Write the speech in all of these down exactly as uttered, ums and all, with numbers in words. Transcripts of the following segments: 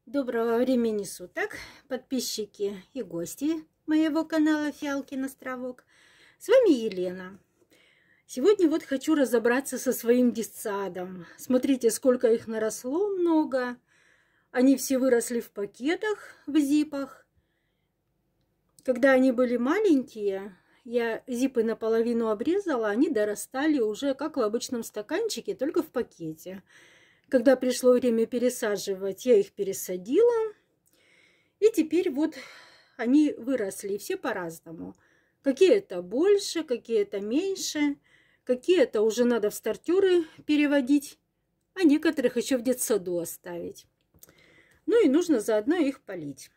Доброго времени суток, подписчики и гости моего канала Фиалкин островок. С вами Елена. Сегодня вот хочу разобраться со своим детсадом. Смотрите, сколько их наросло, много. Они все выросли в пакетах, в зипах. Когда они были маленькие, я зипы наполовину обрезала, они дорастали уже как в обычном стаканчике, только в пакете. Когда пришло время пересаживать, я их пересадила. И теперь вот они выросли, все по-разному. Какие-то больше, какие-то меньше, какие-то уже надо в стартеры переводить, а некоторых еще в детсаду оставить. Ну и нужно заодно их полить.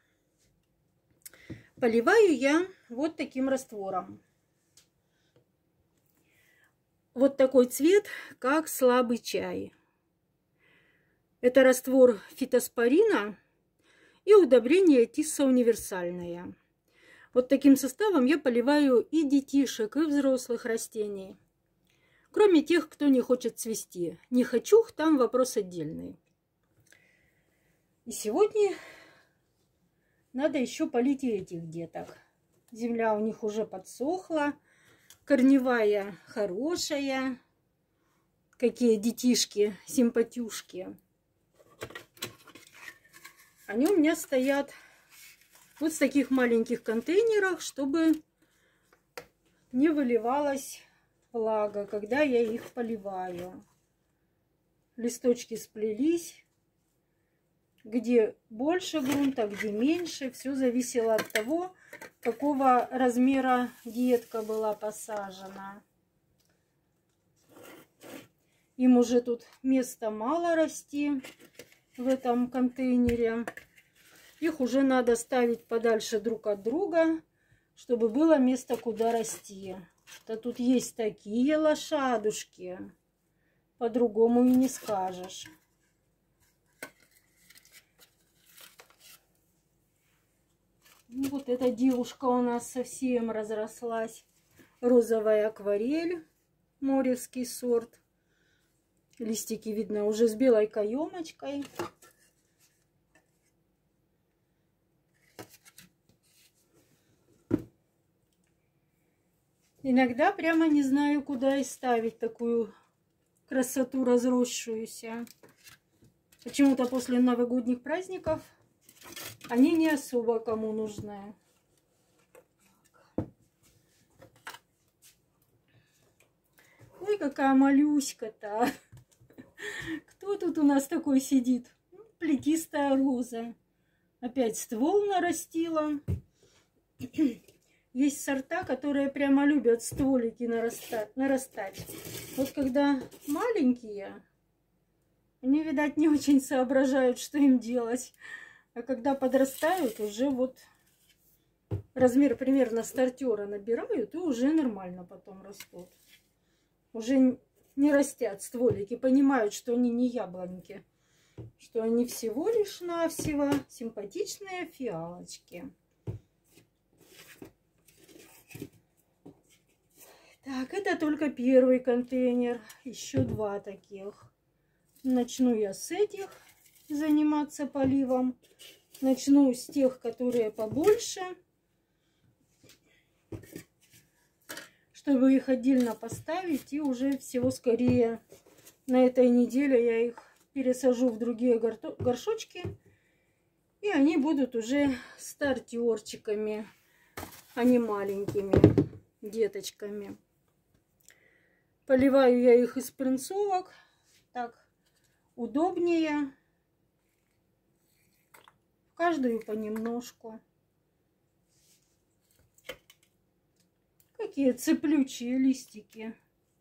Поливаю я вот таким раствором. Вот такой цвет, как слабый чай. Это раствор фитоспорина и удобрение Тисса универсальное. Вот таким составом я поливаю и детишек, и взрослых растений. Кроме тех, кто не хочет цвести. Не хочу, там вопрос отдельный. И сегодня надо еще полить и этих деток. Земля у них уже подсохла, корневая хорошая. Какие детишки, симпатюшки. Они у меня стоят вот в таких маленьких контейнерах, чтобы не выливалась влага, когда я их поливаю. Листочки сплелись. Где больше грунта, где меньше. Все зависело от того, какого размера детка была посажена. Им уже тут места мало расти в этом контейнере. Их уже надо ставить подальше друг от друга, чтобы было место, куда расти. Да тут есть такие лошадушки, по-другому и не скажешь. Вот эта девушка у нас совсем разрослась. Розовая акварель, моревский сорт. Листики видно уже с белой каемочкой. Иногда прямо не знаю, куда и ставить такую красоту разросшуюся. Почему-то после новогодних праздников они не особо кому нужны. Ой, какая малюська-то. Кто тут у нас такой сидит? Плетистая роза. Опять ствол нарастила. Есть сорта, которые прямо любят стволики нарастать. нарастать. Вот когда маленькие, они, видать, не очень соображают, что им делать. А когда подрастают, уже вот размер примерно стартера набирают, и уже нормально потом растут. Уже не растят стволики, понимают, что они не яблоньки, что они всего лишь навсего симпатичные фиалочки. Так, это только первый контейнер, еще два таких. Начну я с этих заниматься поливом. Начну с тех, которые побольше, чтобы их отдельно поставить. И уже всего скорее на этой неделе я их пересажу в другие горшочки. И они будут уже стартерчиками, а не маленькими деточками. Поливаю я их из спринцовок. Так удобнее. В каждую понемножку. Какие цеплючие листики.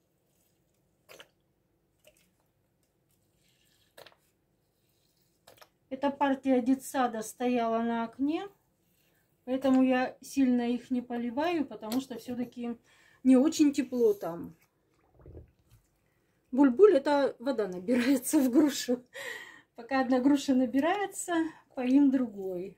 Эта партия детсада стояла на окне. Поэтому я сильно их не поливаю, потому что все-таки не очень тепло там. Буль-буль — это вода набирается в грушу. Пока одна груша набирается, поим другой.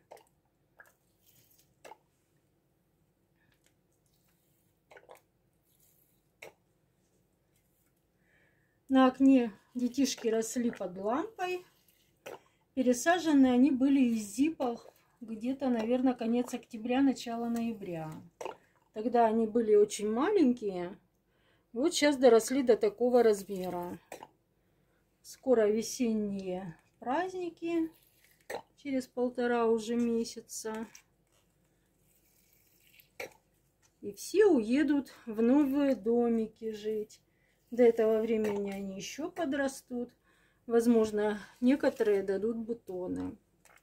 На окне детишки росли под лампой. Пересажены они были из зипов где-то, наверное, конец октября, начало ноября. Тогда они были очень маленькие. Вот сейчас доросли до такого размера. Скоро весенние праздники. Через полтора уже месяца. И все уедут в новые домики жить. До этого времени они еще подрастут. Возможно, некоторые дадут бутоны.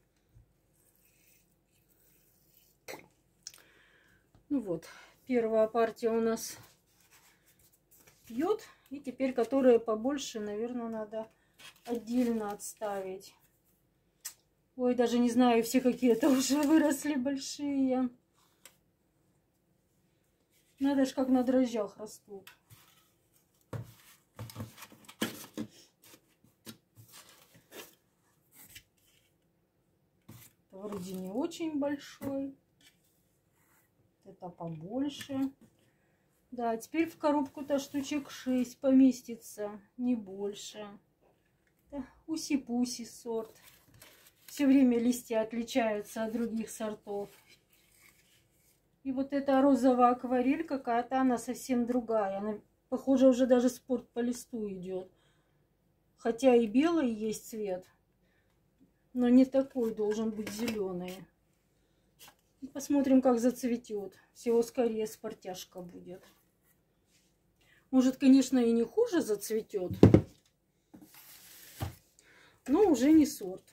Ну вот, первая партия у нас пьет. И теперь, которые побольше, наверное, надо отдельно отставить. Ой, даже не знаю, все какие-то уже выросли большие. Надо ж как на дрожжах растут. Вроде не очень большой. Это побольше. Да, теперь в коробку-то штучек шесть поместится, не больше. Уси-пуси сорт. Все время листья отличаются от других сортов. И вот эта розовая акварель какая-то, она совсем другая. Она, похоже, уже даже спорт по листу идет. Хотя и белый есть цвет. Но не такой, должен быть зеленый. Посмотрим, как зацветет. Всего скорее спортяшка будет. Может, конечно, и не хуже зацветет. Но уже не сорт.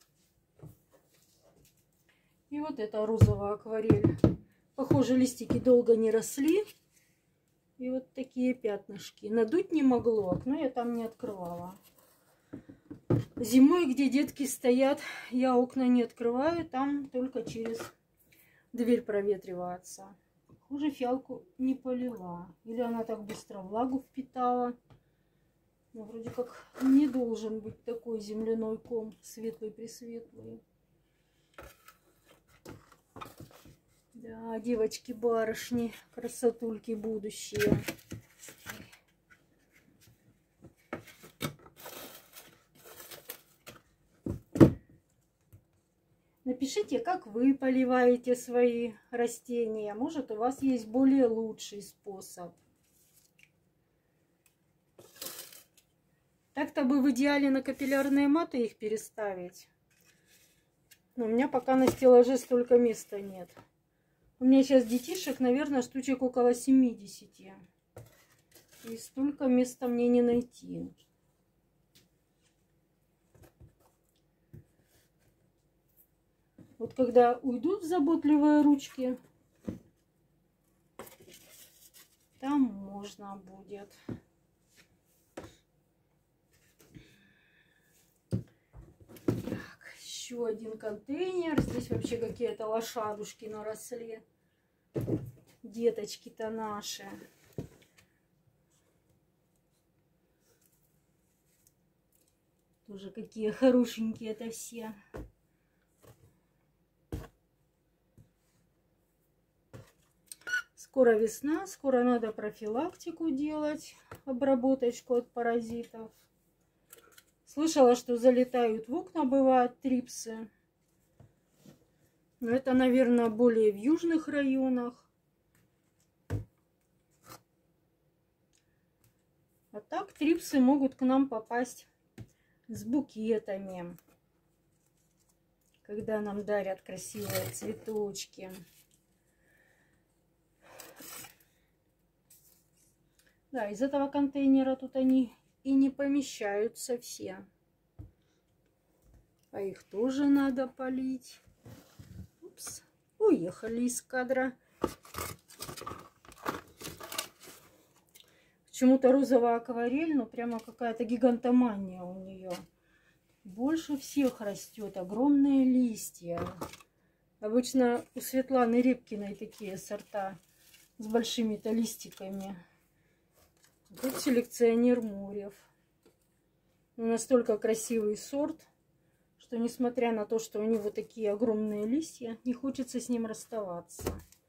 И вот эта розовая акварель. Похоже, листики долго не росли. И вот такие пятнышки. Надуть не могло, окно я там не открывала. Зимой, где детки стоят, я окна не открываю, там только через дверь проветривается. Хуже фиалку не полила. Или она так быстро влагу впитала. Но вроде как не должен быть такой земляной ком, светлый-пресветлый. Да, девочки-барышни, красотульки будущие. Напишите, как вы поливаете свои растения. Может, у вас есть более лучший способ. Так-то бы в идеале на капиллярные маты их переставить. Но у меня пока на стеллаже столько места нет. У меня сейчас детишек, наверное, штучек около семидесяти. И столько места мне не найти. Вот когда уйдут заботливые ручки, там можно будет. Так, еще один контейнер. Здесь вообще какие-то лошадушки наросли. Деточки-то наши. Тоже какие хорошенькие это все. Скоро весна, скоро надо профилактику делать, обработочку от паразитов. Слышала, что залетают в окна, бывают трипсы. Но это, наверное, более в южных районах. А так трипсы могут к нам попасть с букетами, когда нам дарят красивые цветочки. Да, из этого контейнера тут они и не помещаются все. А их тоже надо полить. Упс, уехали из кадра. Почему-то розовая акварель, но прямо какая-то гигантомания у нее. Больше всех растет, огромные листья. Обычно у Светланы Репкиной такие сорта с большими-то листиками. Тут селекционер Мурев. Настолько красивый сорт, что несмотря на то, что у него такие огромные листья, не хочется с ним расставаться.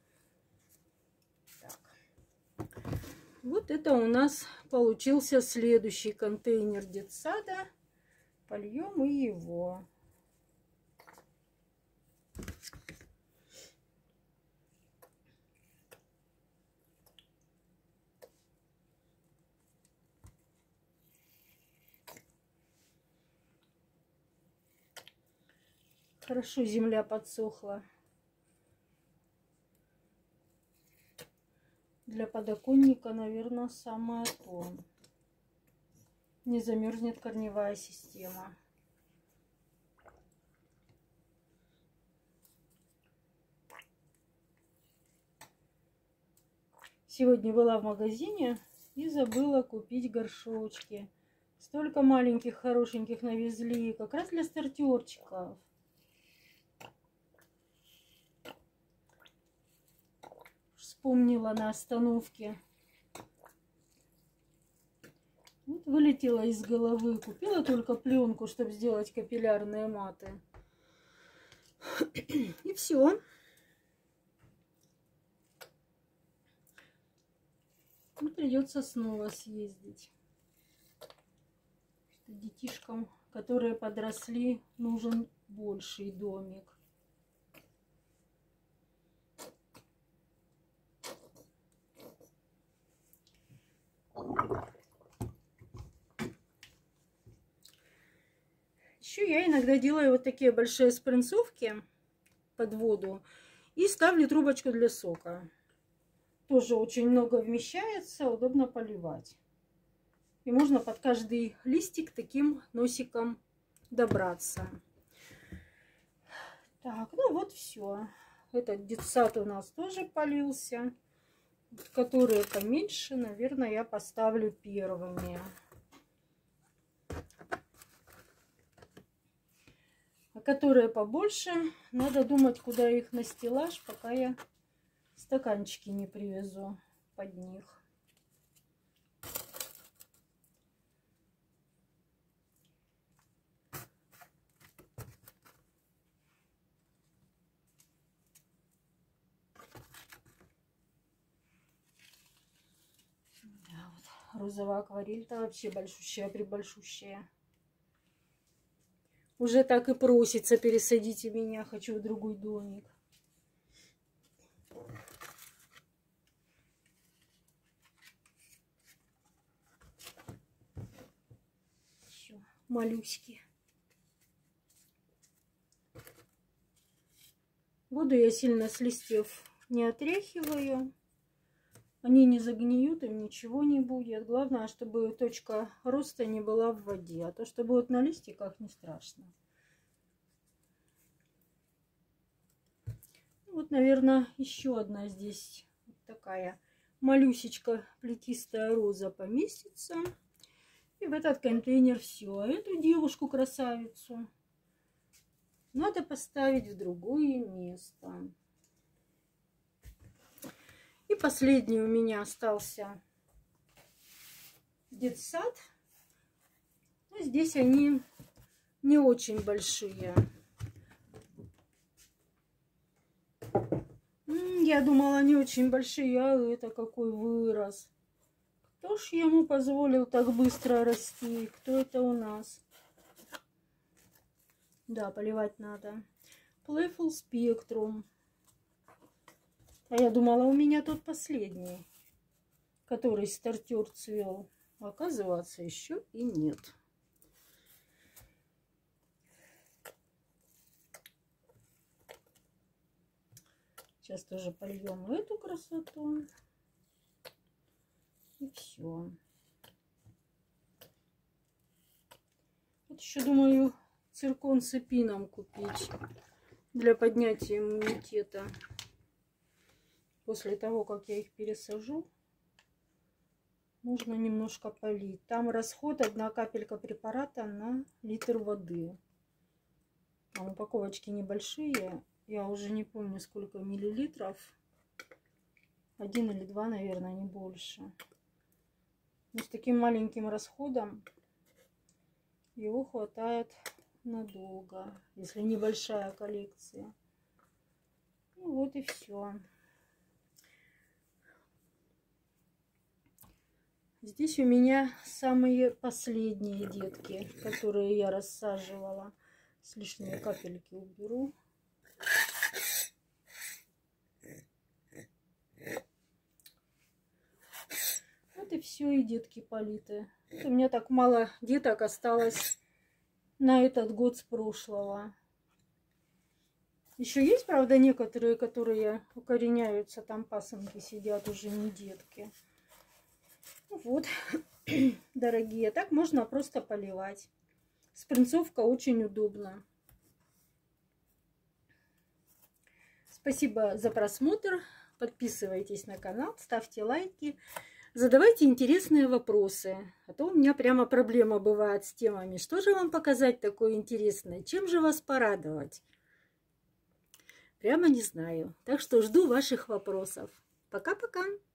Так. Вот это у нас получился следующий контейнер детсада. Польем и его. Хорошо земля подсохла. Для подоконника, наверное, самое то. Не замерзнет корневая система. Сегодня была в магазине и забыла купить горшочки. Столько маленьких, хорошеньких навезли, как раз для стартерчиков. Вспомнила на остановке. Вот вылетела из головы. Купила только пленку, чтобы сделать капиллярные маты. И все. И придется снова съездить. Детишкам, которые подросли, нужен больший домик. Еще я иногда делаю вот такие большие спринцовки под воду и ставлю трубочку для сока. Тоже очень много вмещается, удобно поливать. И можно под каждый листик таким носиком добраться. Так, ну вот все. Этот детсад у нас тоже полился. Которые поменьше, наверное, я поставлю первыми. А которые побольше, надо думать, куда их на стеллаж, пока я стаканчики не привезу под них. Да, вот розовая акварель-то вообще большущая-пребольшущая. Уже так и просится: пересадите меня, хочу в другой домик. Еще малюськи. Воду я сильно с листьев не отряхиваю. Они не загниют, им ничего не будет. Главное, чтобы точка роста не была в воде. А то, что будет на листиках, не страшно. Вот, наверное, еще одна здесь вот такая малюсечка плетистая роза поместится. И в этот контейнер все. А эту девушку-красавицу надо поставить в другое место. И последний у меня остался детсад. Но здесь они не очень большие. Я думала, они очень большие, а это какой вырос. Кто ж ему позволил так быстро расти? Кто это у нас? Да, поливать надо. Playful Spectrum. А я думала, у меня тот последний, который стартер цвел. Оказывается, еще и нет. Сейчас тоже польем эту красоту. И все. Вот еще думаю цирконцепином купить для поднятия иммунитета. После того, как я их пересажу, нужно немножко полить. Там расход одна капелька препарата на литр воды. Там упаковочки небольшие. Я уже не помню, сколько миллилитров. Один или два, наверное, не больше. Но с таким маленьким расходом его хватает надолго, если небольшая коллекция. Ну вот и все. Здесь у меня самые последние детки, которые я рассаживала. С лишние капельки уберу. Вот и все, и детки политы. У меня так мало деток осталось на этот год с прошлого. Еще есть, правда, некоторые, которые укореняются, там пасынки сидят, уже не детки. Вот, дорогие, так можно просто поливать. Спринцовка очень удобна. Спасибо за просмотр. Подписывайтесь на канал, ставьте лайки, задавайте интересные вопросы. А то у меня прямо проблема бывает с темами. Что же вам показать такое интересное? Чем же вас порадовать? Прямо не знаю. Так что жду ваших вопросов. Пока-пока.